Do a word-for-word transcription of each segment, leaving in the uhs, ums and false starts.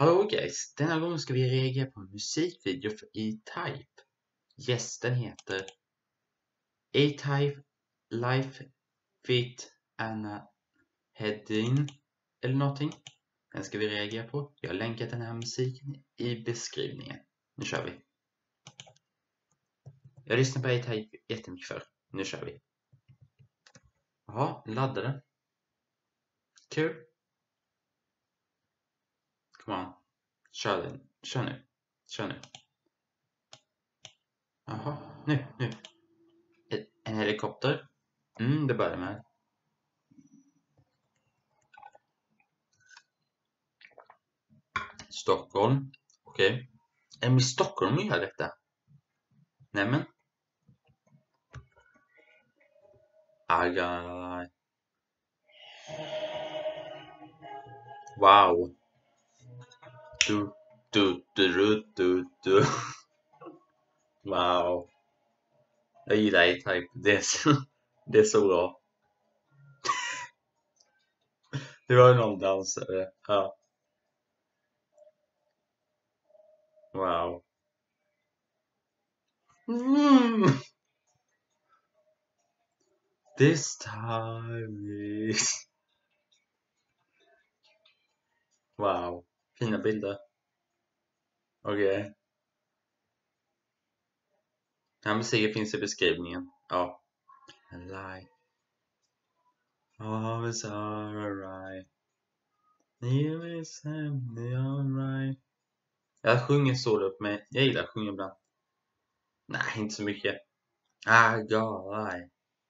Hallå guys, denna gång ska vi reagera på en musikvideo för E-Type. Yes, den heter E-Type Life Fit Anna Hedin eller någonting. Den ska vi reagera på. Jag har länkat den här musiken i beskrivningen. Nu kör vi. Jag lyssnar på E-Type jättemycket för. Nu kör vi. Jaha, laddade. Kul. Come on. Kör den. Kör nu. Kör nu. Jaha, nu, nu. En helikopter. Mm, det börjar med. Stockholm. Okej. Okay. Är det med Stockholm gör detta? Nämen. Agar. Wow. Du, du, du, du, du, du. Wow. Jag gillar E-Type. Det är så, det är så bra. Det var någon dansare. Ja. Wow. Mm. This time is... Wow. Fina bilder. Okej. Okay. Den här musiken finns i beskrivningen. Ja. Alive. All is alright. You is alright. Jag sjunger så upp med. Jag gillar att sjunga ibland. Nej, inte så mycket. I got life.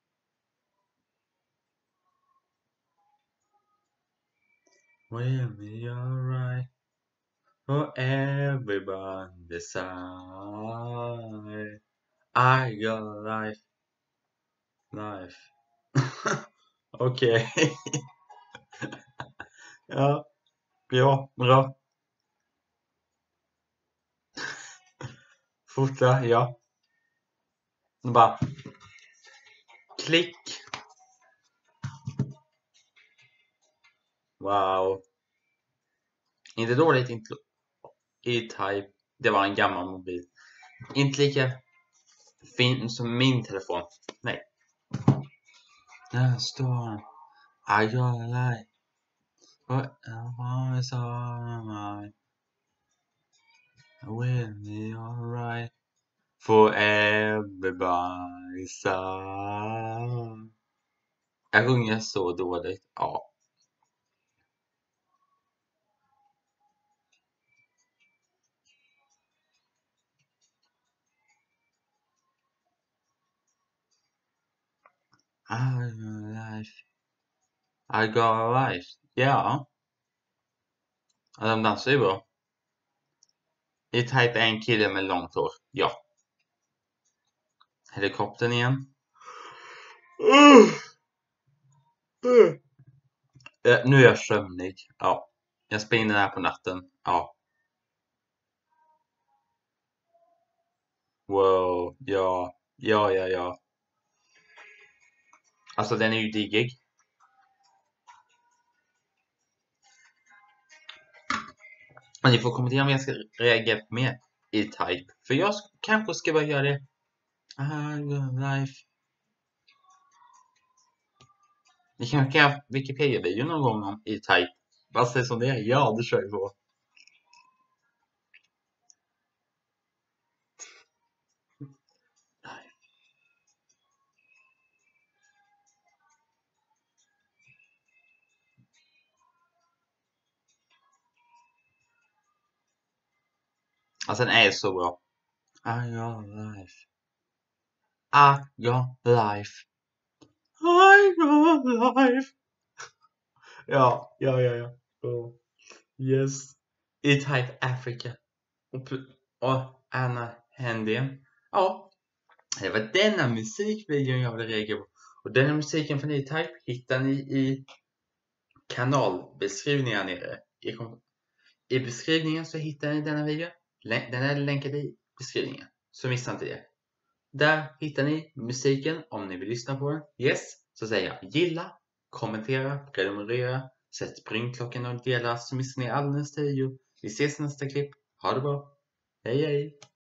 We'll be alright. For everyone beside. I got life. Life. Okej. Okay. Ja. Ja, bra. Fortsätt, ja. Nu bara. Klick. Wow. Inte dåligt intro. E-Type. Det var en gammal mobil. Inte lika fin som min telefon. Nej. Där står I got life. What is alright. We'll be alright. For everybody side. Jag sjunger så dåligt. Ja. I got life. I got life. Ja. Ja, de dansar ju bra. E-Type är en kille med långt hår. Ja. Helikoptern igen. Uh. Uh. Uh, nu är jag sömnig. Ja. Jag spelar in den här på natten. Ja. Wow. Ja. Ja, ja, ja. Alltså den är ju diggig. Men ni får kommentera om jag ska reagera på mer E-Type. För jag kanske ska börja göra det. I got life. Ni kanske kan ha Wikipedia-video någon gång om E-Type. Vad säger som det är? Ja, det kör jag på. Alltså den är så bra. I got life. I got life. I got life. Ja, ja, ja, ja. Oh. Yes. E-Type Africa. Och, och Anna Hedin. Ja. Det var denna musikvideon jag ville reagera på. Och denna musiken från E-Type hittar ni i kanalbeskrivningen nere. I, I beskrivningen så hittar ni denna video. Den är länkad i beskrivningen. Så missa inte det. Där hittar ni musiken om ni vill lyssna på den. Yes. Så säger jag gilla, kommentera, prenumerera. Sätt ringklockan och dela så missar ni all nästa video. Vi ses i nästa klipp. Ha det bra. Hej hej!